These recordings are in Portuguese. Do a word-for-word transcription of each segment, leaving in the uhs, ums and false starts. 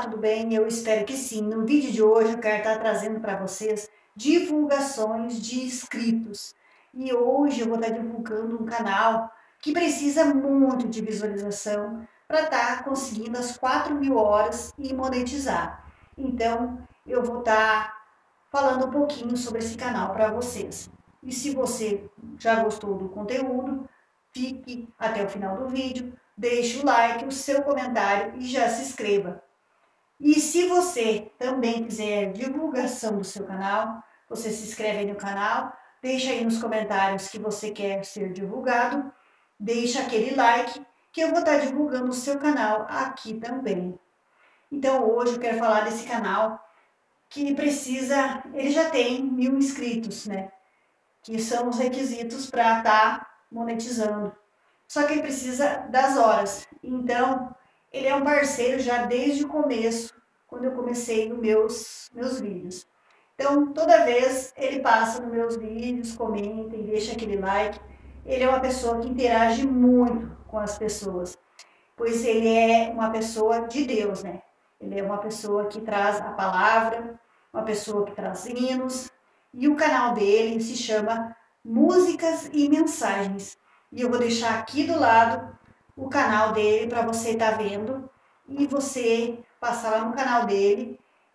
tudo bem? Eu espero que sim. No vídeo de hoje eu quero estar trazendo para vocês divulgações de inscritos. E hoje eu vou estar divulgando um canal que precisa muito de visualização para estar conseguindo as quatro mil horas e monetizar. Então eu vou estar falando um pouquinho sobre esse canal para vocês. E se você já gostou do conteúdo, fique até o final do vídeo, deixe o like, o seu comentário e já se inscreva. E se você também quiser divulgação do seu canal, você se inscreve aí no canal, deixa aí nos comentários que você quer ser divulgado, deixa aquele like que eu vou estar divulgando o seu canal aqui também. Então hoje eu quero falar desse canal que precisa, ele já tem mil inscritos, né? Que são os requisitos para estar monetizando. Só que ele precisa das horas. Então, ele é um parceiro já desde o começo, quando eu comecei nos meus, meus vídeos. Então, toda vez ele passa nos meus vídeos, comenta e deixa aquele like. Ele é uma pessoa que interage muito com as pessoas, pois ele é uma pessoa de Deus, né? Ele é uma pessoa que traz a palavra, uma pessoa que traz hinos. E o canal dele se chama Músicas e Mensagens. E eu vou deixar aqui do lado o canal dele para você estar vendo. E você passar lá no canal dele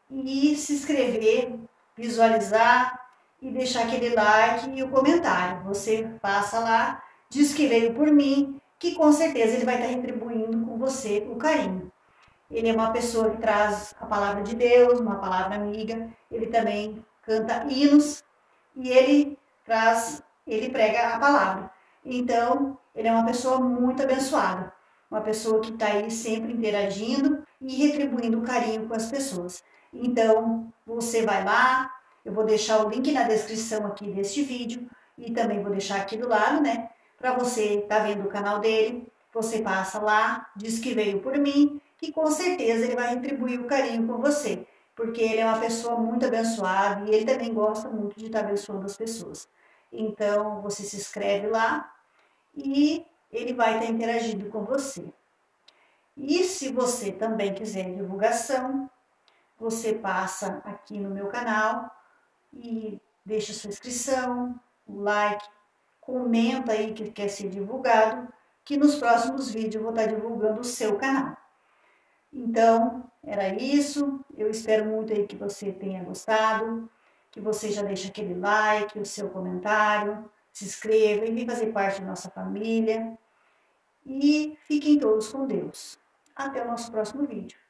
e se inscrever, visualizar e deixar aquele like e o comentário. Você passa lá, diz que veio por mim, que com certeza ele vai estar retribuindo com você o carinho. Ele é uma pessoa que traz a palavra de Deus, uma palavra amiga. Ele também canta hinos e ele traz, ele prega a palavra. Então, ele é uma pessoa muito abençoada, uma pessoa que está aí sempre interagindo e retribuindo carinho com as pessoas. Então, você vai lá, eu vou deixar o link na descrição aqui deste vídeo e também vou deixar aqui do lado, né? Para você estar vendo o canal dele, você passa lá, diz que veio por mim, que com certeza ele vai retribuir o carinho com você, porque ele é uma pessoa muito abençoada e ele também gosta muito de estar abençoando as pessoas. Então, você se inscreve lá e ele vai estar interagindo com você. E se você também quiser divulgação, você passa aqui no meu canal e deixa sua inscrição, o like, comenta aí que quer ser divulgado, que nos próximos vídeos eu vou estar divulgando o seu canal. Então, era isso. Eu espero muito aí que você tenha gostado, que você já deixe aquele like, o seu comentário, se inscreva e vem fazer parte da nossa família. E fiquem todos com Deus. Até o nosso próximo vídeo.